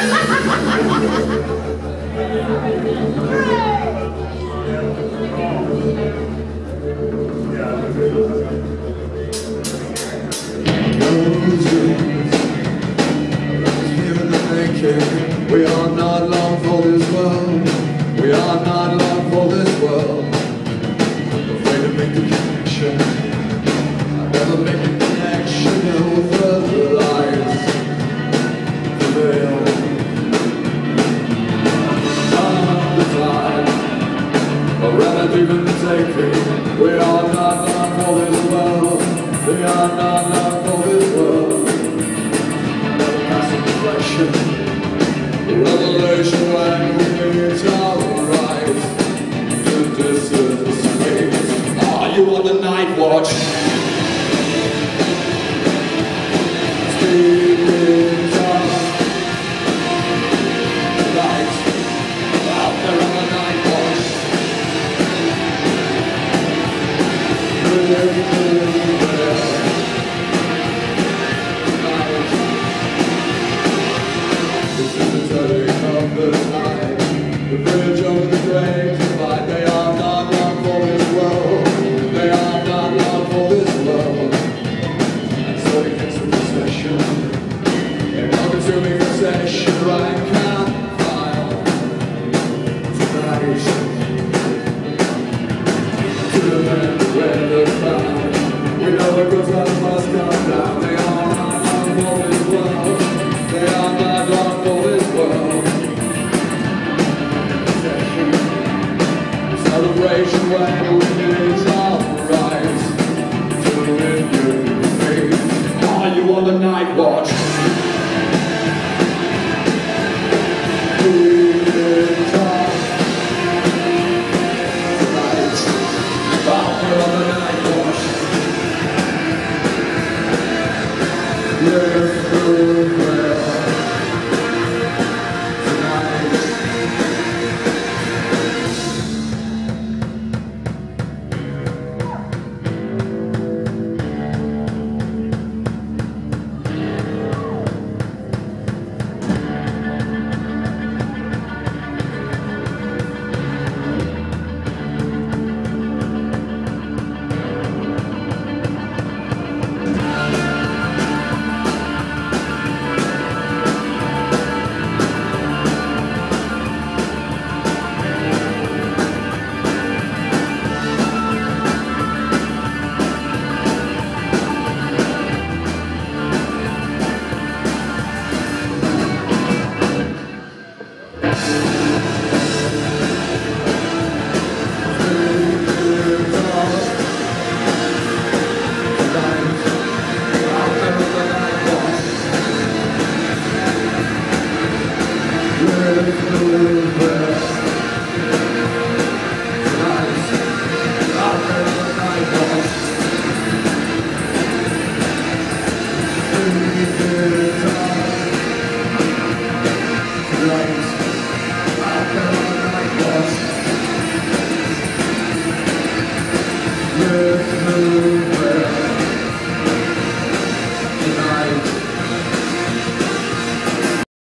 We are not long for this world. We are not long for this world. I'm afraid to make the connection. I never make the connection over the lies. Prevail. On the tide, or rather even taking. We are not long for this world. We are not long for this world. Never pass a reflection. Revelation when it's alright. The distance fades. Are you on the night watch? Speaking tongue. Light out there on the night watch. The bridge over the great divide. They are not long for this world. They are not long for this world. And so it gets a possession. An all-consuming possession. Right can't file tonight. To the end where the found. We know it goes up, must come down. They are not long for this world. They are not long for this world. Celebration when